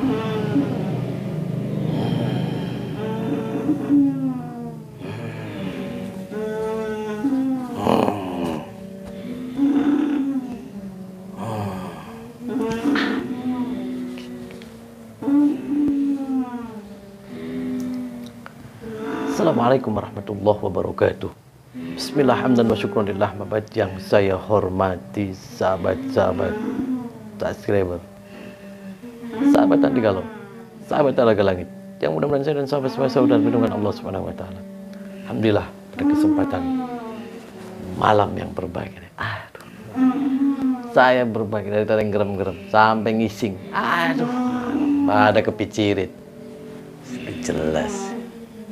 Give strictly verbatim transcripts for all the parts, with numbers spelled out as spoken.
Assalamualaikum warahmatullahi wabarakatuh. Bismillah, hamdan wa syukranillah. Mabat yang saya hormati sahabat-sahabat subscriber, sahabat tadi kalau sahabat Talaga Langit, yang mudah-mudahan saya dan sahabat-sahabat saudara dengan Allah Subhanahu wa taala. Alhamdulillah pada kesempatan malam yang berbahagia. Aduh. Saya berbahagia dari tadi gerem-gerem sampai ngising. Aduh. Pada kepicirit. Jelas.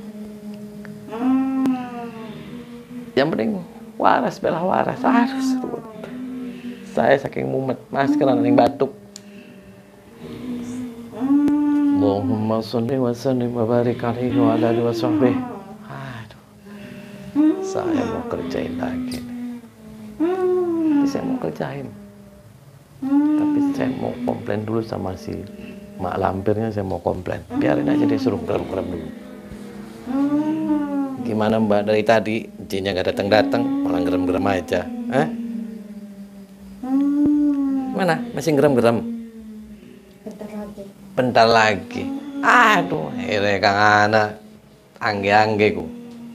Yang penting waras bela waras. Aduh, seru. Saya saking mumet, maskeran yang batuk. Allahumma sholli wa sallim wa barik alaihi wa ala alihi wa sahbihi. Aduh. Saya mau kerjain lagi. Tapi saya mau kerjain. Tapi saya mau komplain dulu sama si mak lampirnya, saya mau komplain. Biarin aja dia suruh gerem-gerem dulu. Gimana Mbak dari tadi jinnya nggak datang-datang, malah gerem-gerem aja. Hah? Mana? Masih gerem-gerem? Bentar lagi. Bentar lagi. Aduh, akhirnya Kang Ana angge-angge ku.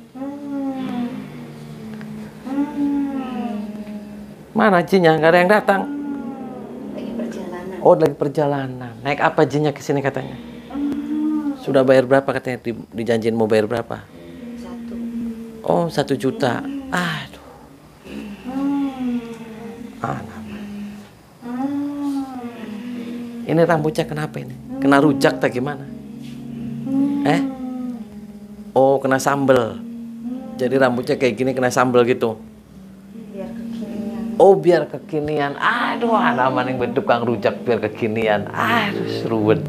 Mana jinnya? Nggak ada yang datang. Lagi perjalanan. Oh, lagi perjalanan. Naik apa jinnya ke sini katanya? Sudah bayar berapa katanya? Di, dijanjiin mau bayar berapa? Satu. Oh, satu juta. Aduh. Ah, ini rambutnya kenapa ini? Kena rujak tak gimana? Eh? Oh, kena sambel. Jadi rambutnya kayak gini kena sambel gitu. Biar kekinian. Oh, biar kekinian. Aduh, anak maning bentuk kang rujak biar kekinian. Aduh, seruet.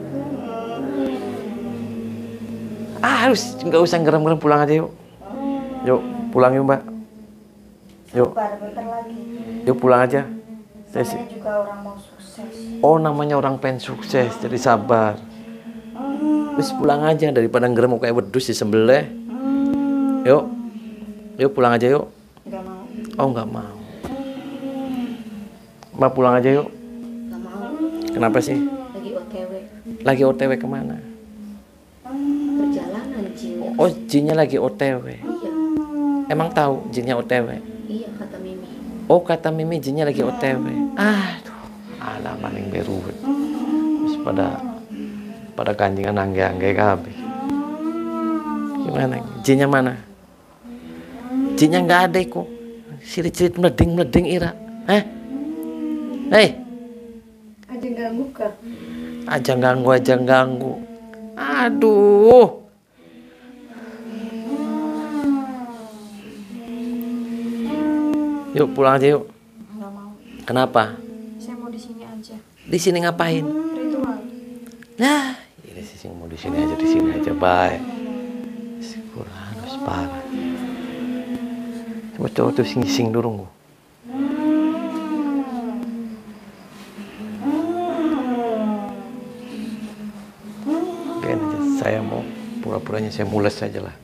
Ah, harus nggak usah gerem-gerem, pulang aja yuk. Yuk, pulang yuk Mbak. Yuk. Sabar, bentar lagi. Yuk pulang aja. Saya sih. Saya juga orang mau sukses. Oh, namanya orang pengen sukses, jadi sabar. Terus pulang aja daripada ngerem kayak wedus disembelih. Yuk. Yuk pulang aja yuk. Nggak mau. Oh, nggak mau. Mbak pulang aja yuk. Nggak mau. Kenapa sih? Lagi O T W. Lagi O T W kemana? Perjalanan jinnya. Oh, jinnya lagi O T W. Iya. Emang tahu jinnya O T W? Iya, kata Mimi. Oh, kata Mimi jinnya lagi O T W. Aduh, anak maning beruwet. Terus pada pada kanjingan angge-angge kabeh. Gimana? Jinnya mana? Jinnya nggak ada kok. Sirit-sirit meleding-meleding ira. Eh? Hei, Aja ganggu kak. aja ganggu aja ganggu. Aduh. Yuk pulang aja yuk. Nggak mau. Kenapa? Saya mau di sini aja. Di sini ngapain? Ritual. Nah, ini sih mau di sini aja, di sini aja, baik. Kurang harus parah. Coba coba tuh sing-sing dulu. Biarin aja, saya mau pura-puranya saya mules aja lah.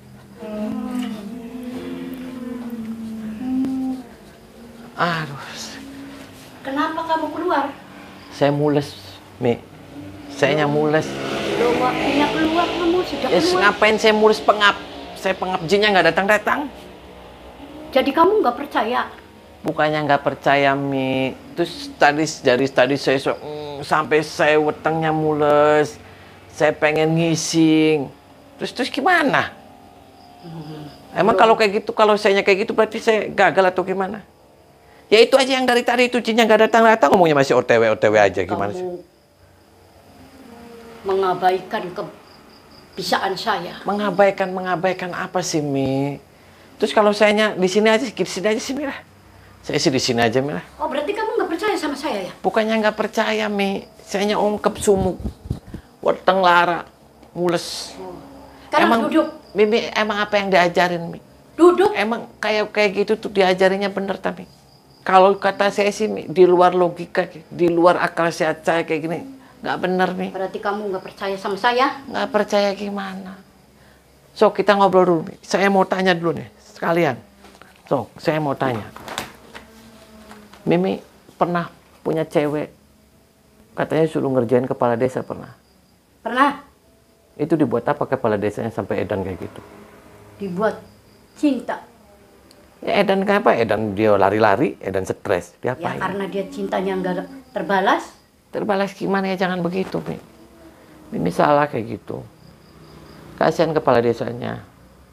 Aduh. Kenapa kamu keluar? Saya mules, Mi. Saya mules. Loh, waktunya keluar kamu sudah Yes, keluar. ngapain saya mules pengap? Saya pengap jinnya nggak datang-datang. Jadi kamu nggak percaya? Bukannya nggak percaya, Mi. Terus tadi dari tadi saya so, mm, sampai saya wetengnya mules. Saya pengen ngising. Terus terus gimana? Hmm. Emang kalau kayak gitu, kalau saya kayak gitu berarti saya gagal atau gimana? Ya itu aja yang dari tadi itu jinnya nggak datang-datang, ngomongnya masih O T W O T W aja, gimana sih? Kamu mengabaikan kebisaan saya. Mengabaikan mengabaikan apa sih, Mi? Terus kalau sayanya di sini aja, di sini aja sih, Mira. Saya sih di sini aja, Mira. Oh, berarti kamu nggak percaya sama saya ya? Bukannya nggak percaya, Mi. Sayanya ungkep sumuk, weteng lara, mules. Oh. Sekarang Emang duduk. Mimi emang apa yang diajarin, Mi? Duduk. Emang kayak kayak gitu tuh diajarinnya bener, tapi kalau kata saya sih, Mi, di luar logika, di luar akal sehat saya kayak gini, Nggak bener, Mi. Berarti kamu nggak percaya sama saya? Nggak percaya gimana? So, kita ngobrol dulu, Mi. Saya mau tanya dulu nih, sekalian. So, saya mau tanya. Mimi pernah punya cewek, katanya suruh ngerjain kepala desa, pernah? Pernah Itu dibuat apa kepala desanya sampai edan kayak gitu? dibuat cinta. Ya, edan kayak apa? Edan dia lari-lari, edan stres. Dia Ya apain? karena dia cintanya nggak terbalas. Terbalas gimana ya? Jangan begitu, Mi. Mimi salah kayak gitu. Kasihan kepala desanya.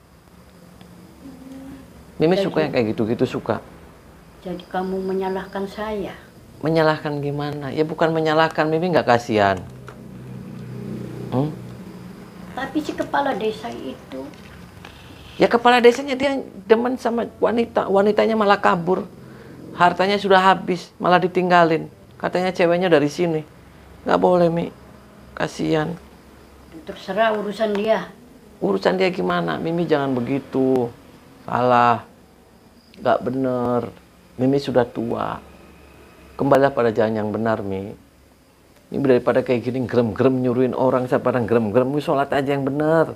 Mimi Jadi- suka yang kayak gitu-gitu, suka. Jadi kamu menyalahkan saya. Menyalahkan gimana? Ya bukan menyalahkan, Mimi nggak kasihan. Hmm? Tapi si kepala desa itu, Ya kepala desanya dia demen sama wanita, wanitanya malah kabur. Hartanya sudah habis, malah ditinggalin. Katanya ceweknya dari sini. Nggak boleh, Mi. Kasihan. terserah urusan dia. Urusan dia gimana? Mimi jangan begitu. Salah. Nggak bener. Mimi sudah tua. Kembalilah pada jalan yang benar, Mi. Ini daripada kayak gini gerem-gerem nyuruhin orang saya pada gerem-gerem, Mi sholat aja yang benar.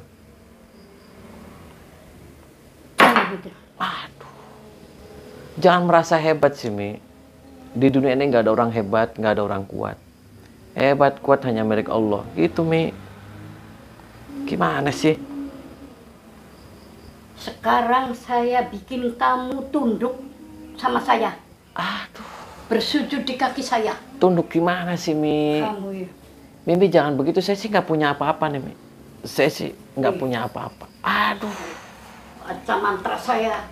Gitu. Aduh. Jangan merasa hebat sih, Mi. Di dunia ini nggak ada orang hebat, nggak ada orang kuat. Hebat, kuat hanya milik Allah. Gitu, Mi. Gimana sih? Sekarang saya bikin kamu tunduk sama saya. Aduh. Bersujud di kaki saya. Tunduk gimana sih, Mi? Kamu ya. Mimi jangan begitu, saya sih nggak punya apa-apa nih, Mi. Saya sih nggak punya apa-apa. Aduh. Baca mantra saya.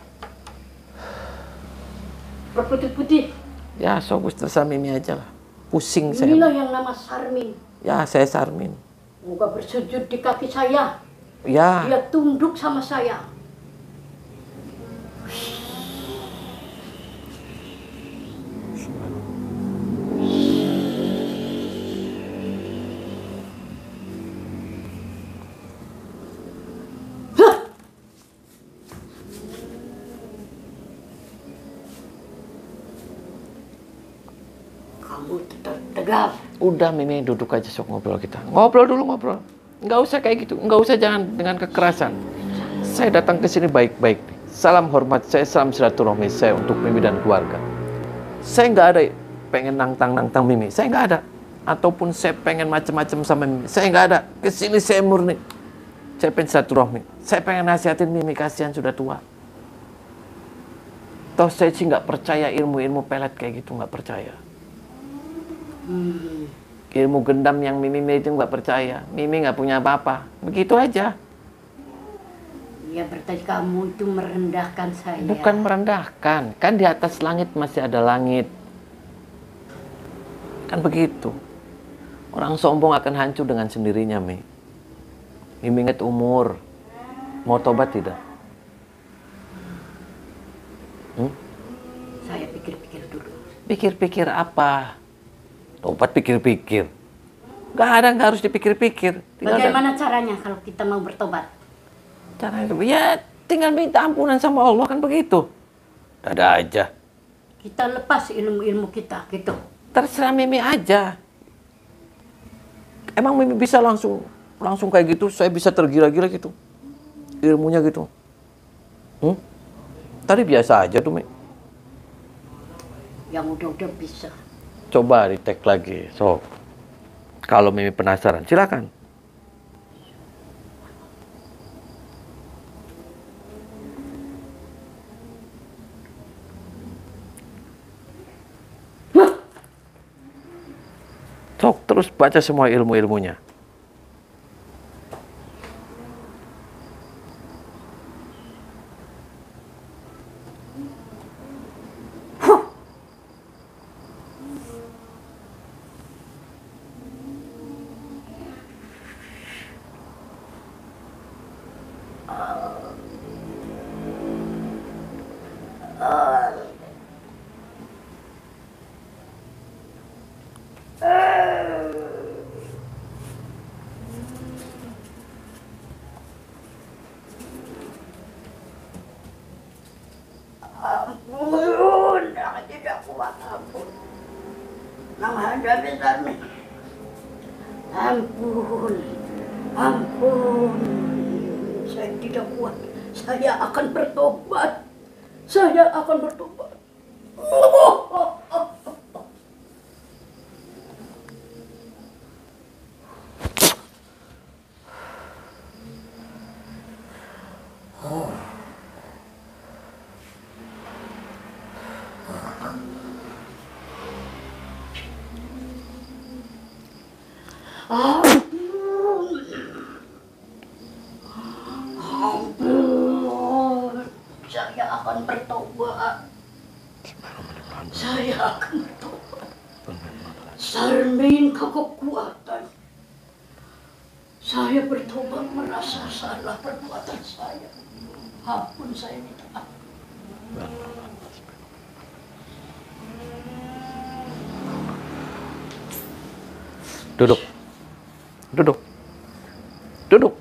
Berputih-putih. Ya, sogus terserah Mimi aja lah. Pusing saya. Inilah yang nama Sarmin. Ya, saya Sarmin. Moga bersujud di kaki saya. Ya, Dia tunduk sama saya. Kamu tetap tegap. udah Mimi duduk aja sok ngobrol kita. Ngobrol dulu ngobrol. Nggak usah kayak gitu. Nggak usah jangan dengan kekerasan. Saya datang ke sini baik-baik. Salam hormat saya, salam silaturahmi saya untuk Mimi dan keluarga. Saya nggak ada pengen nantang-nantang Mimi. Saya nggak ada. Ataupun saya pengen macam-macam sama Mimi. Saya nggak ada. Kesini saya murni. Saya pengen silaturahmi. Saya pengen nasihatin Mimi, kasihan sudah tua. Toh saya sih nggak percaya ilmu-ilmu pelet kayak gitu, nggak percaya. Hmm. Ilmu gendam yang Mimi itu nggak percaya. Mimi nggak punya apa-apa. Begitu aja. Ya berarti kamu itu merendahkan saya. Bukan merendahkan. Kan di atas langit masih ada langit. Kan begitu. Orang sombong akan hancur dengan sendirinya, Mi. Mimi ingat umur. Mau tobat tidak? Hmm? Saya pikir-pikir dulu. Pikir-pikir apa? Tobat pikir-pikir. Gak ada, gak harus dipikir-pikir. Tinggal Bagaimana caranya kalau kita mau bertobat? Caranya itu, ya tinggal minta ampunan sama Allah, kan begitu. Ada aja. Kita lepas ilmu-ilmu kita gitu. Terserah Mimi aja. Emang Mimi bisa langsung langsung kayak gitu? Saya bisa tergila-gila gitu. Ilmunya gitu. Hmm? Tadi biasa aja tuh, Mi. Yang udah-udah bisa. Coba di-tag lagi. So, kalau Mimi penasaran, silakan. Sok, terus baca semua ilmu-ilmunya. Ampun, aku tidak kuat ampun. Nama ada besar nih. Ampun, ampun. Saya tidak kuat. Saya akan bertobat. Saya akan bertobat. Ampun. Ampun. Saya akan bertobat. Saya akan bertobat. Saya minta kekuatan. Saya bertobat merasa salah perbuatan saya. Ampun, saya minta ampun. Duduk. Duduk. Duduk.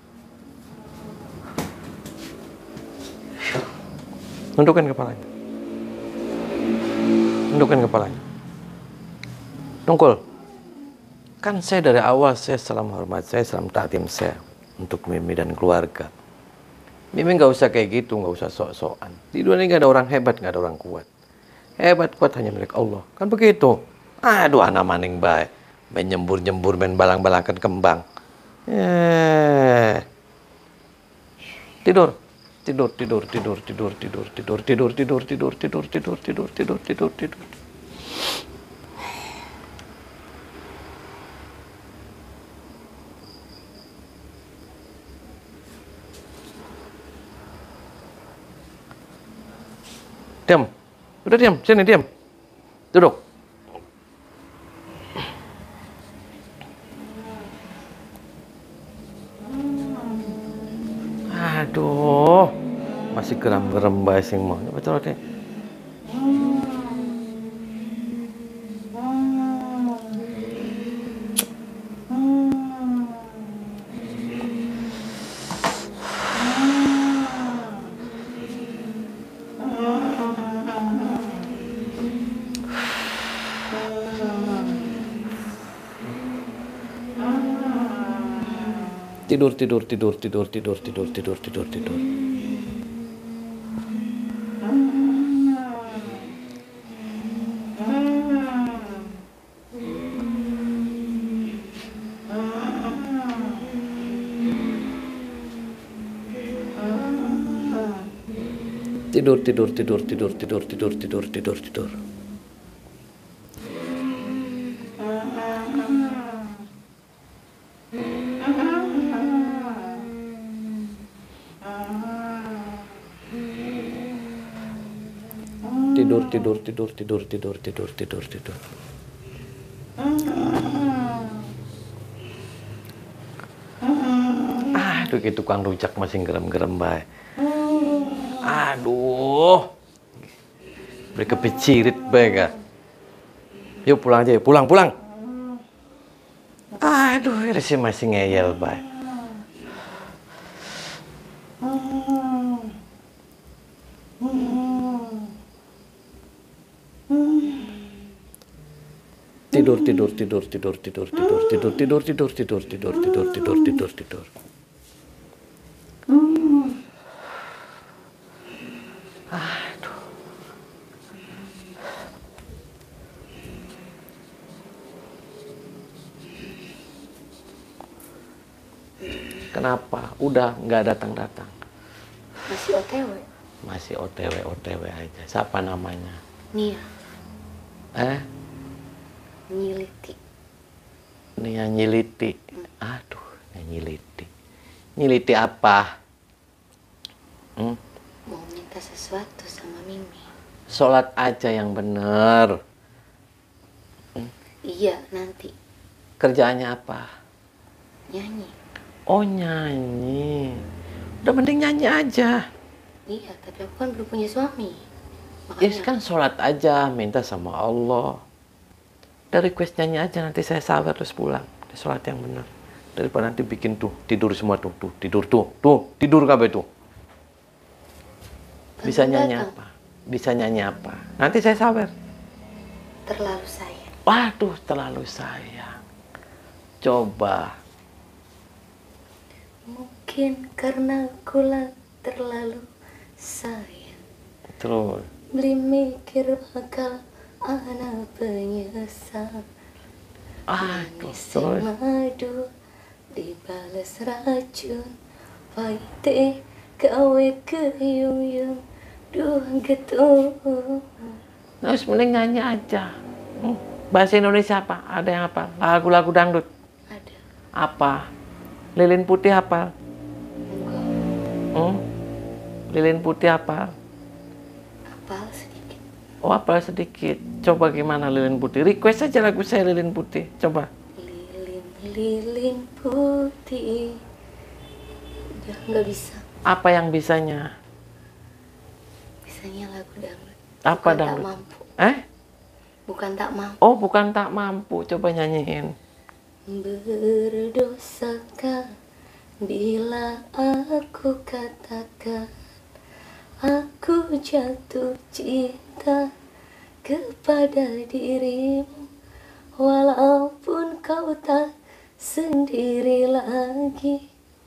Tundukkan kepalanya. Tundukkan kepalanya. Tungkul. Kan saya dari awal saya salam hormat, saya salam takdim saya untuk Mimi dan keluarga. Mimi nggak usah kayak gitu, nggak usah sok-sokan. Di dunia ini nggak ada orang hebat, nggak ada orang kuat. Hebat kuat hanya milik Allah. Kan begitu. Aduh, anak maning baik. Main nyembur-nyembur, main balang-balangkan kembang. Eh. Tidur. Tidur, tidur, tidur, tidur, tidur, tidur, tidur, tidur, tidur, tidur, tidur, tidur, tidur, tidur, tidur. Diam. Udah diam, sini diam. Duduk. Aduh, masih geram-geram bae sing mau. Betul deh. Tidur, tidur, tidur, tidur, tidur, tidur, tidur, tidur, tidur. Tidur, tidur, tidur, tidur, tidur, tidur, tidur, tidur, tidur. Tidur, tidur, tidur, tidur, tidur, tidur, tidur, tidur. Aduh, gitu tukang rujak masih gerem-gerem bae. Aduh. Beri kepicirit bae ga. Yuk pulang aja, yuk. Pulang, pulang. Aduh, ini sih masih ngeyel bae. Tidur, tidur, tidur, tidur, tidur, tidur, tidur, tidur, tidur, tidur, tidur, tidur, tidur, tidur, tidur. Aduh. Kenapa? Udah nggak datang-datang. Masih O T W. Masih O T W, O T W aja. Siapa namanya? Nia. Eh? Nyiliti. Nia Nyiliti. Aduh, Nia Nyiliti. Nyiliti apa? Hmm? Mau minta sesuatu sama Mimi. Sholat aja yang bener. Hmm? Iya, nanti. Kerjaannya apa? Nyanyi. Oh, nyanyi. Udah mending nyanyi aja. Iya, tapi aku kan belum punya suami. Ya Makanya kan sholat aja, minta sama Allah. Udah request nyanyi aja, nanti saya sabar terus pulang. Sholat yang bener. Daripada nanti bikin tuh, tidur semua tuh, tuh, tidur tuh, tuh, tidur kabeh tuh. Bisa nyanyi apa? Bisa nyanyi apa? Nanti saya sabar. terlalu sayang. Waduh, terlalu sayang. Coba. Mungkin karena aku lah terlalu sayang. Terus. Beli mikir bakal anak penyesal. Aduh, Manis terus. madu dibalas racun. Pahit gawe keyung-yung duh gitu. Terus mending nyanyi aja. Hmm. Bahasa Indonesia apa? Ada yang apa? Lagu-lagu dangdut? Ada. Apa? Lilin putih apa? Enggak. Hmm? Lilin putih apa? Apal sedikit. Oh, apa sedikit. Coba gimana lilin putih? Request aja lagu saya lilin putih. Coba. Lilin-lilin putih. Udah nggak bisa. Apa yang bisanya? Bisanya lagu dangdut. Apa Bukan dangdut? tak mampu. Eh? Bukan tak mampu. Oh, bukan tak mampu. Coba nyanyiin. Berdosakah bila aku katakan aku jatuh cinta kepada dirimu, walaupun kau tak sendiri lagi.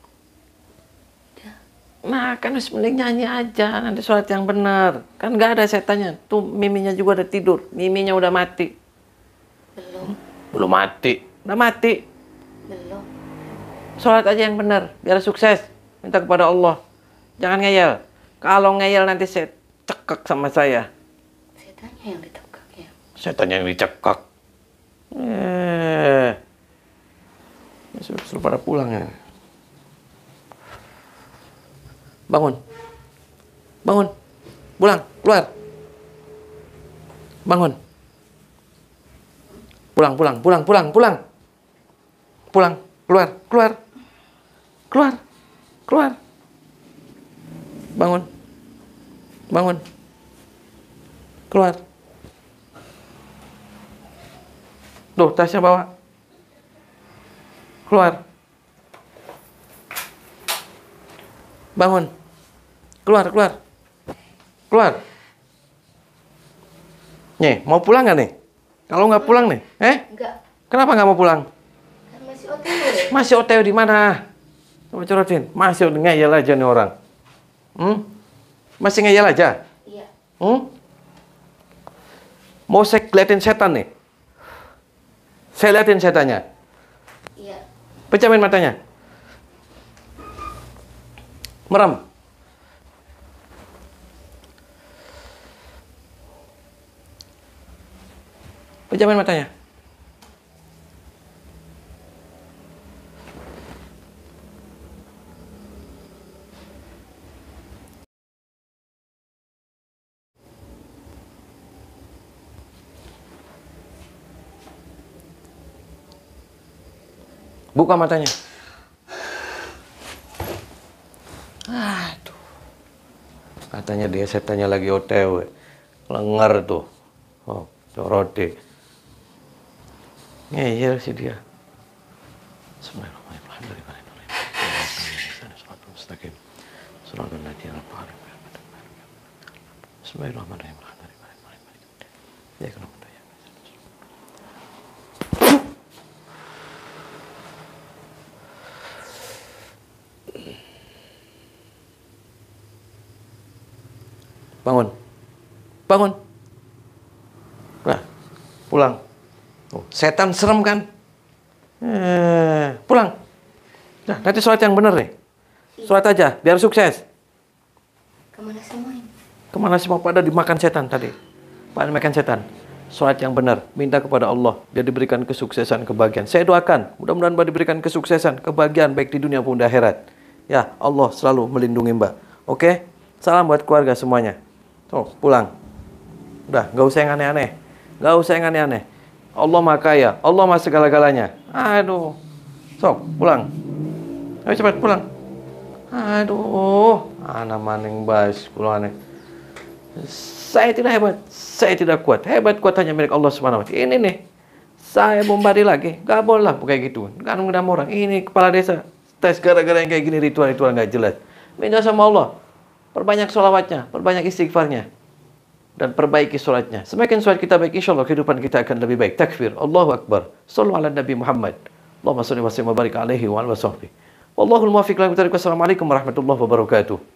Nah, kan harus mending nyanyi aja. Nanti sholat yang benar. Kan nggak ada setannya. Tuh miminya juga udah tidur. Miminya udah mati. Belum, Belum mati. Udah mati. belum. Sholat aja yang benar. Biar sukses. Minta kepada Allah. Jangan ngeyel. Kalau ngeyel nanti saya cekak sama saya. Setannya yang ditekak ya. Setannya yang dicekak. Eh. Suruh, suruh pada pulang ya. Bangun. Bangun. Pulang. Keluar. Bangun. Pulang, pulang, pulang, pulang, pulang. Pulang. Keluar, keluar. Keluar. Keluar. Bangun. Bangun. Keluar. Tuh, tasnya bawa. Keluar. Bangun. Keluar, keluar. Keluar. Nih, mau pulang nggak nih? Kalau nggak pulang nih, eh? Enggak, Kenapa nggak mau pulang? kan masih O T W. Masih O T W di mana? Coba corotin. Masih ngeyel aja nih orang. Hmm? Masih ngeyel aja? Iya. Hmm? Mau saya liatin setan nih? Saya liatin setannya. Iya. Pejamin matanya. Merem. Pejamin matanya. Buka matanya. Aduh. Katanya dia setannya lagi O T W. Lengar tuh. Oh, corode. Ngeyel sih dia. Bismillahirrahmanirrahim. Ya, kenapa? Bangun. Bangun. Nah, pulang. Oh, setan serem kan? Eh, pulang. Nah, nanti sholat yang bener nih. Sholat aja, biar sukses. Kemana semuanya? Kemana semua pada dimakan setan tadi? Pada makan setan. Sholat yang benar, minta kepada Allah, biar diberikan kesuksesan, kebahagiaan. Saya doakan, mudah-mudahan Mbak diberikan kesuksesan, kebahagiaan, baik di dunia maupun di akhirat. Ya, Allah selalu melindungi Mbak. Oke? Salam buat keluarga semuanya. Tuh, pulang. Udah, nggak usah yang aneh-aneh. Nggak usah yang aneh-aneh. Allah Maha Kaya, Allah Maha segala-galanya. Aduh. Sok, pulang. Ayo cepat pulang. Aduh, anak maning bas, pulang aneh. Saya tidak hebat, saya tidak kuat. Hebat kuat hanya milik Allah Subhanahu wa taala. Ini nih, saya bombardir lagi. Gak boleh lah kayak gitu. Kan ngundang orang. Ini kepala desa tes gara-gara yang kayak gini, ritual-ritual nggak jelas. Minta sama Allah, perbanyak sholawatnya, perbanyak istighfarnya, dan perbaiki sholatnya. Semakin sholat kita baik, insya Allah kehidupan kita akan lebih baik. Takbir, Allahu Akbar. Sallu ala Nabi Muhammad. Allahumma shalli wa sallim wa barik alaihi wa ala sahbihi. Wallahul muwaffiq ila aqwamit thoriq. Wassalamualaikum warahmatullahi wabarakatuh.